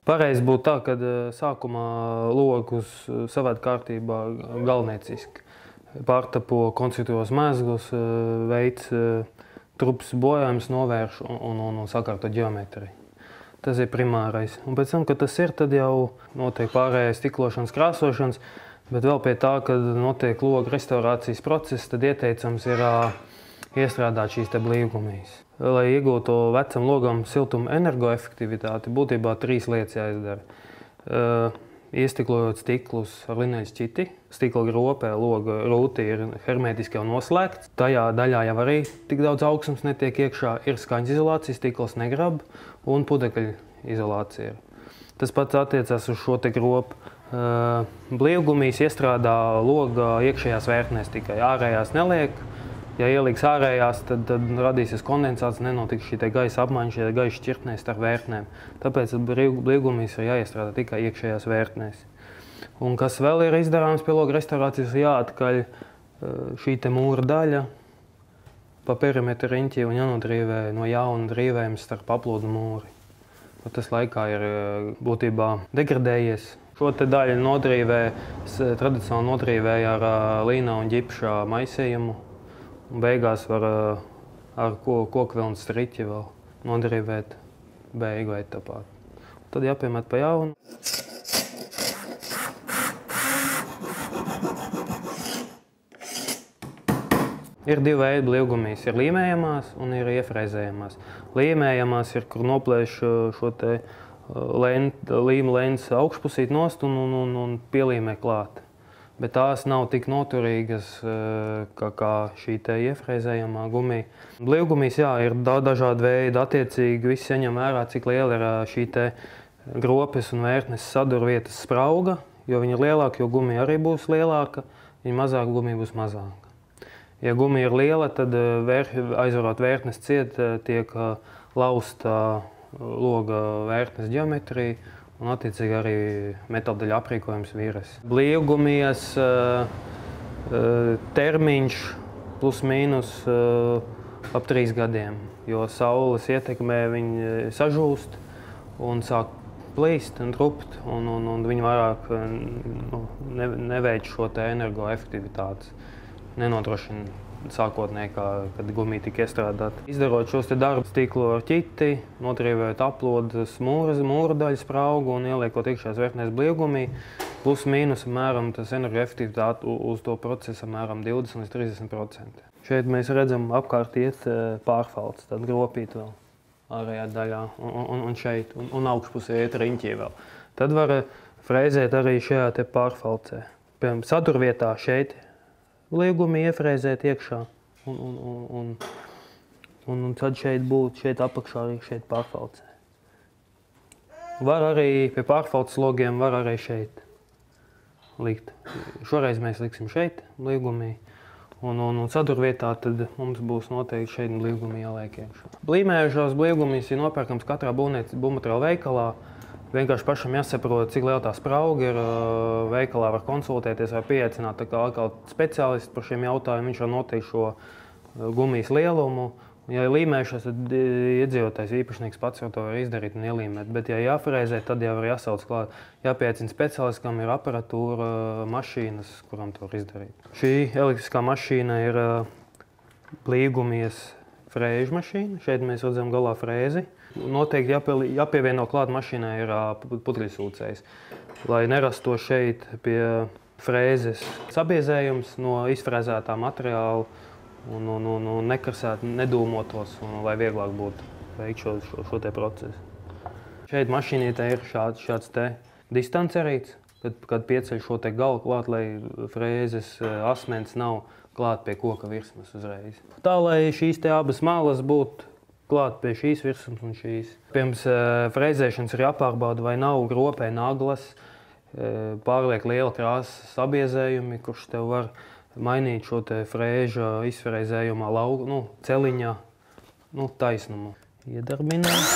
Pareizi būtu tā, ka sākumā logus savāda kārtībā galvnieciski. Pārtapo konstruktīvos mēzglus, veids trupas bojājumus, novērš un sakārto ģeometriju. Tas ir primārais. Un pēc tam, kad tas ir, tad jau notiek pārējais stiklošanas, krāsošanas, bet vēl pie tā, kad notiek logu restaurācijas process, tad ieteicams ir iestrādāt šīs te blīvgumijas. Lai iegūtu vecam logam siltuma energoefektivitāti, būtībā 3 lietas jāizdara. Iestiklojot stiklus ar lineļu šķiti, stikla gropē loga rūti ir hermētiski jau noslēgts. Tajā daļā jau arī tik daudz augsums netiek iekšā, ir skaņas izolācija, stikls negrab un putekļu izolācija. Tas pats attiecās uz šo te gropu. Blīvgumijas iestrādā loga iekšējās vērtnēs tikai, ārējās neliek. Ja ieliks ārējās, tad radīsies kondensāts, nenotiks šī gaisa apmaiņa, šī gaisa šķirtnēs starp vērtnēm. Tāpēc blīvgumijas ir jāiestrādā tikai iekšējās vērtnēs. Un kas vēl ir izdarāms pie loga restaurācijas, jāatkaļ šī te mūra daļa pa perimetru riņķi un jānodrīvē no jauna drīvējums starp aplodu mūri. Tas laikā ir būtībā degradējies. Šo te daļu tradicionāli nodrīvēja ar līna un ģipša maisījumu. Un beigās var ar kokvilnas striķi vēl nodrīvēt beigu etapā. Tad jāpiemet pa jaunu. Ir 2 veidi blīvgumijas. Ir līmējamās un ir iefrēzējamās. Līmējamās ir, kur noplēš šo te līma lentes augšpusīt nost un pielīmē klāt. Bet tās nav tik noturīgas kā šī te iefrēzējamā gumija. Blīvgumijas, jā, ir dažādi veidi, attiecīgi visi saņem vērā, cik liela ir šī te gropes un vērtnes sadurvietas sprauga, jo viņa ir lielāka, jo gumija arī būs lielāka, viņa mazāka, gumija būs mazāka. Ja gumija ir liela, tad aizvarot vērtnes ciet, tiek lausta loga vērtnes ģeometrija, un attiecīgi arī metāldaļu aprīkojums vīres. Blīvgumijas termiņš plus mīnus ap 3 gadiem, jo saules ietekmē viņi sažūst un sāk plīst un trupt, un viņi vairāk neveic šo te energoefektivitātes, nenodrošina sākotnēji, kad gumija tika iestrādāta. Izdarot šos te darbus stiklu ar ķiti, nodrīvējot aplodas mūra daļu spraugu un ieliekot iekšējās vērtnēs blīvgumiju, plus mīnus apmēram tas energoefektivitāte uz to procesu apmēram 20 līdz 30%. Šeit mēs redzam apkārt iet pārfalts, tad gropīt vēl ārējā daļā un šeit, un augšpusē iet riņķī vēl. Tad var frēzēt arī šajā te pārfalcē. Piemēram, sadurvietā šeit blīvgumiju iefrēzēt iekšā un tad šeit apakšā arī šeit pārfalcē. Var arī pie pārfalces logiem var arī šeit likt. Šoreiz mēs liksim šeit blīvgumiju un sadurvietā tad mums būs noteikti šeit blīvgumiju jāliek iekšā. Blīmējušās blīvgumijas ir nopērkams katrā būvmateriālu veikalā. Vienkārši pašam jāsaprot, cik liela tā sprauga ir. Veikalā var konsultēties vai pieaicināt atkal speciālistu par šiem jautājumiem. Viņš var noteikt šo gumijas lielumu. Ja ir līmējušās, tad iedzīvotājs īpašnieks pats jau to var izdarīt un ielīmēt. Bet ja jāfrēzē, tad jau var jāsauc klāt. Jāpieaicina speciālists, kam ir aparatūra, mašīnas, kuram to var izdarīt. Šī elektriskā mašīna ir blīvgumijas frēžu mašīna. Šeit mēs redzam galā frēzi. Noteikti jāpievieno klāt mašīnai ir putekļsūcējs, lai nerasto šeit pie frēzes sabiezējums no izfrēzētā materiāla un nekarsētu, nedūmotos, lai vieglāk būtu veikt šo te procesu. Šeit mašīnītē ir šāds te distancerīts, kad pieceļ šo te galu klāt, lai frēzes asmens nav klāt pie koka virsmas uzreiz. Tā, lai šīs te abas malas būtu klāt pie šīs virsmas un šīs. Pirms frēzēšanas ir jāpārbauda, vai nav gropē naglas, pārliek liela krāsas sabiezējumi, kurš tev var mainīt šo te frēža izfrēzējumā celiņā, taisnumu. Iedarbināt.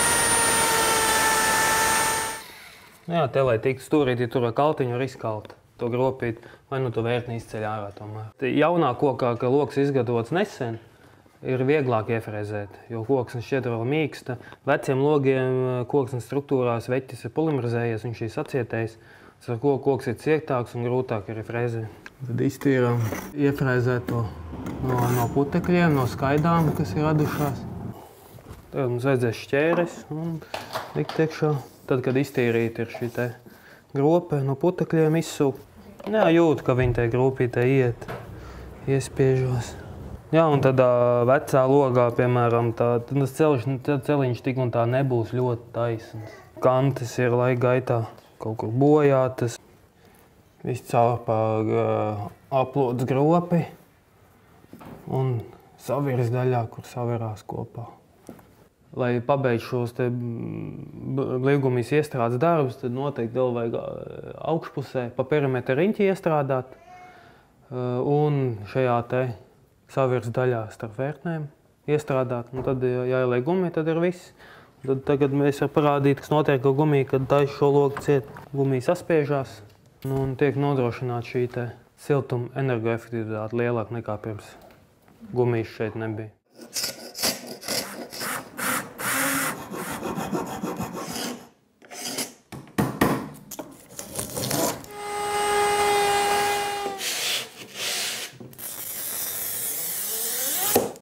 Jā, te, lai tiktu stūrīt, ja tur ar kaltiņu var izkalt. to gropīt, vai nu to vērtni izceļ ārā tomēr. Jaunā kokā, ka loks izgatavots nesen, ir vieglāk iefrēzēt, jo koksnes šķiet vēl mīksta. Veciem logiem koksnes struktūrās veķis ir polimerizējies, viņš ir sacietējis. Ar ko koks ir ciektāks un grūtāk arī frēzē. Tad iztīram iefrēzēto no putekļiem, no skaidām, kas ir radušās. Tagad mums vajadzēs šķēres un likt iekšā. Tad, kad iztīrīt ir šī te grope no putekļiem izsūkt. Jā, jūt, ka viņi te grupītē iet, iespiežos. Jā, un tādā vecā logā, piemēram, tas celiņš tik un tā nebūs ļoti taisns. Kantes ir laika gaitā kaut kur bojātas. Viss caur pa aplodes gropi un savirs daļā, kur savirās kopā. Lai pabeidz šos te blīvgumijas iestrādes darbus, tad noteikti vēl vajag augšpusē pa perimetra riņķi iestrādāt un šajā te savirs daļā starp vērtnēm iestrādāt. Un tad, ja ieliek gumiju, tad ir viss. Tad tagad mēs varam parādīt, kas notiek ar gumiju, kad taisa šo logu ciet. Gumija saspiežās un tiek nodrošināta šī te siltuma energoefektivitāte lielāka nekā pirms gumijas šeit nebija.